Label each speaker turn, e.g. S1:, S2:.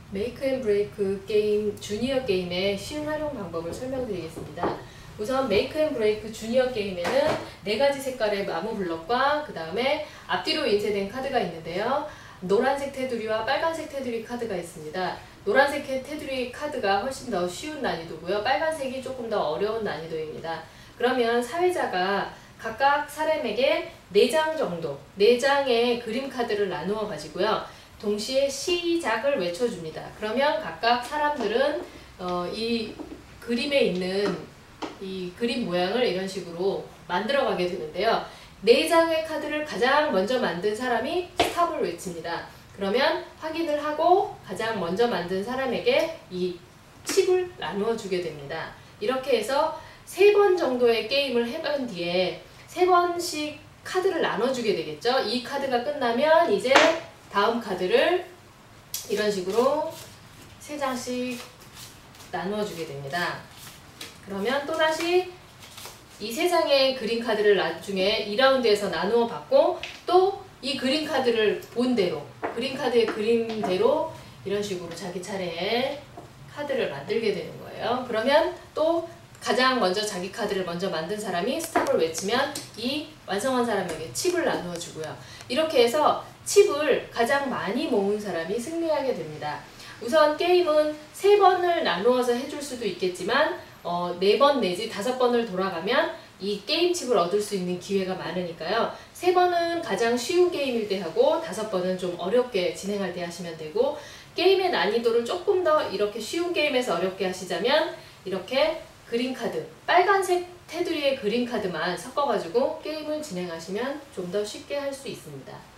S1: 메이크 앤 브레이크 게임, 주니어 게임의 쉬운 활용 방법을 설명드리겠습니다. 우선 메이크 앤 브레이크 주니어 게임에는 4가지 색깔의 나무 블럭과 그 다음에 앞뒤로 인쇄된 카드가 있는데요. 노란색 테두리와 빨간색 테두리 카드가 있습니다. 노란색 테두리 카드가 훨씬 더 쉬운 난이도고요. 빨간색이 조금 더 어려운 난이도입니다. 그러면 사회자가 각각 사람에게 4장 정도, 4장의 그림 카드를 나누어 가지고요. 동시에 시작을 외쳐줍니다. 그러면 각각 사람들은 이 그림에 있는 이 그림 모양을 이런 식으로 만들어 가게 되는데요. 4장의 카드를 가장 먼저 만든 사람이 스탑을 외칩니다. 그러면 확인을 하고 가장 먼저 만든 사람에게 이 칩을 나누어 주게 됩니다. 이렇게 해서 3번 정도의 게임을 해본 뒤에 3번씩 카드를 나눠주게 되겠죠. 이 카드가 끝나면 이제 다음 카드를 이런 식으로 3장씩 나누어 주게 됩니다. 그러면 또다시 이 3장의 그림 카드를 나중에 2라운드에서 나누어 받고 또 이 그림 카드를 본대로, 그림 카드의 그림대로 이런 식으로 자기 차례에 카드를 만들게 되는 거예요. 그러면 또 가장 먼저 자기 카드를 먼저 만든 사람이 스탑을 외치면 이 완성한 사람에게 칩을 나누어 주고요. 이렇게 해서 칩을 가장 많이 모은 사람이 승리하게 됩니다. 우선 게임은 3번을 나누어서 해줄 수도 있겠지만 4번 내지 5번을 돌아가면 이 게임 칩을 얻을 수 있는 기회가 많으니까요. 3번은 가장 쉬운 게임일 때 하고 5번은 좀 어렵게 진행할 때 하시면 되고, 게임의 난이도를 조금 더 이렇게 쉬운 게임에서 어렵게 하시자면 이렇게 그림 카드, 빨간색 테두리의 그림 카드만 섞어가지고 게임을 진행하시면 좀 더 쉽게 할 수 있습니다.